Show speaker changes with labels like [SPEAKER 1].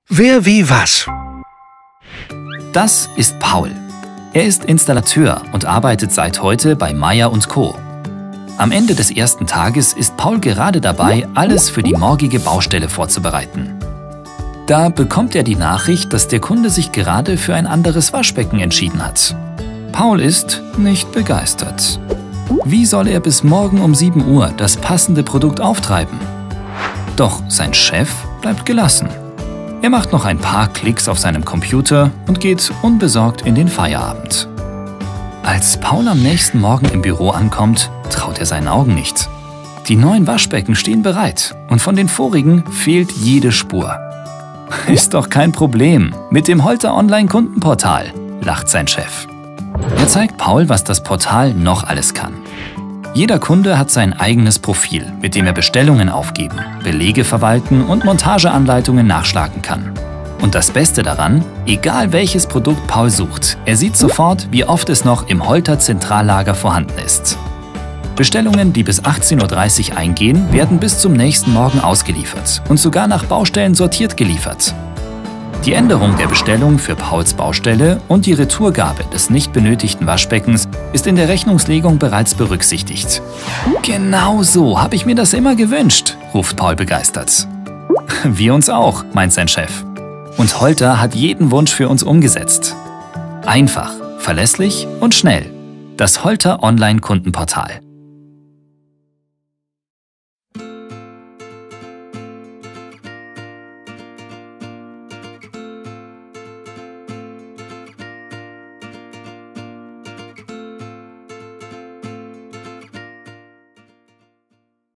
[SPEAKER 1] Wer wie was?
[SPEAKER 2] Das ist Paul. Er ist Installateur und arbeitet seit heute bei Meier & Co. Am Ende des ersten Tages ist Paul gerade dabei, alles für die morgige Baustelle vorzubereiten. Da bekommt er die Nachricht, dass der Kunde sich gerade für ein anderes Waschbecken entschieden hat. Paul ist nicht begeistert. Wie soll er bis morgen um 7 Uhr das passende Produkt auftreiben? Doch sein Chef bleibt gelassen. Er macht noch ein paar Klicks auf seinem Computer und geht unbesorgt in den Feierabend. Als Paul am nächsten Morgen im Büro ankommt, traut er seinen Augen nicht. Die neuen Waschbecken stehen bereit und von den vorigen fehlt jede Spur. Ist doch kein Problem, mit dem Holter Online-Kundenportal, lacht sein Chef. Er zeigt Paul, was das Portal noch alles kann. Jeder Kunde hat sein eigenes Profil, mit dem er Bestellungen aufgeben, Belege verwalten und Montageanleitungen nachschlagen kann. Und das Beste daran, egal welches Produkt Paul sucht, er sieht sofort, wie oft es noch im Holter Zentrallager vorhanden ist. Bestellungen, die bis 18:30 Uhr eingehen, werden bis zum nächsten Morgen ausgeliefert und sogar nach Baustellen sortiert geliefert. Die Änderung der Bestellung für Pauls Baustelle und die Retourgabe des nicht benötigten Waschbeckens ist in der Rechnungslegung bereits berücksichtigt. Genau so habe ich mir das immer gewünscht, ruft Paul begeistert. Wir uns auch, meint sein Chef. Und Holter hat jeden Wunsch für uns umgesetzt. Einfach, verlässlich und schnell. Das Holter Online-Kundenportal.